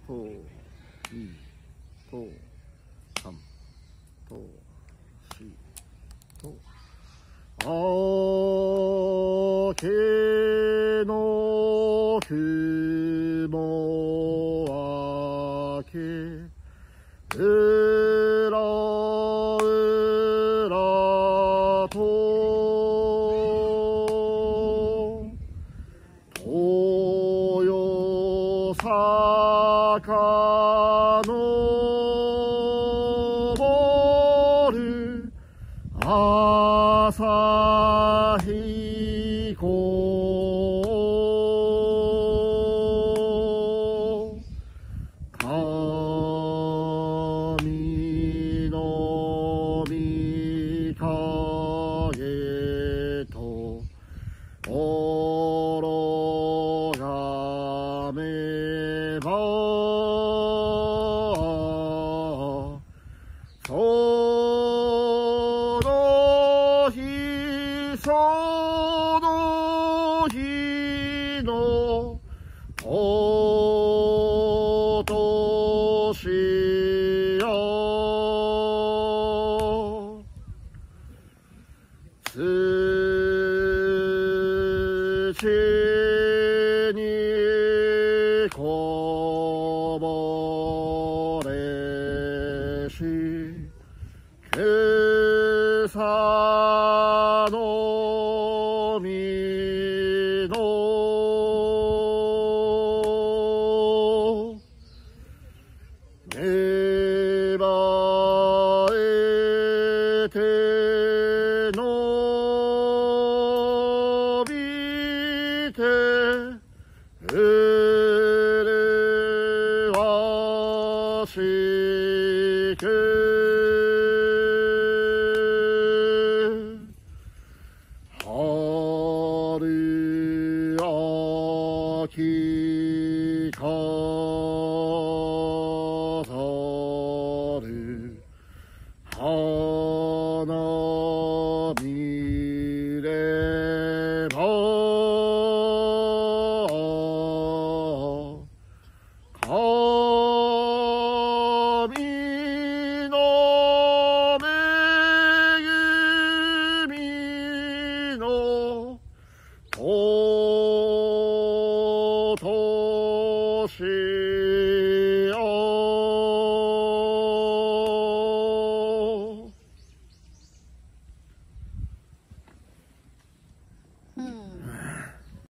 と、2、と、3、と、4、と、明けの雲明け、うらうらと東洋坂昇る朝日湖、神の御影とおろがめば、その日その日のお年よ、土にこぼれし今朝の実の芽生えて伸びて麗しく春秋